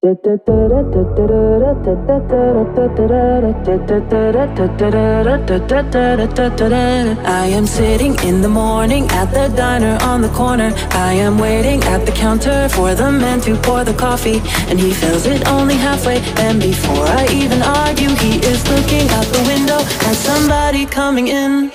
I am sitting in the morning at the diner on the corner. I am waiting at the counter for the man to pour the coffee, and he fills it only halfway. And before I even argue, he is looking out the window at somebody coming in.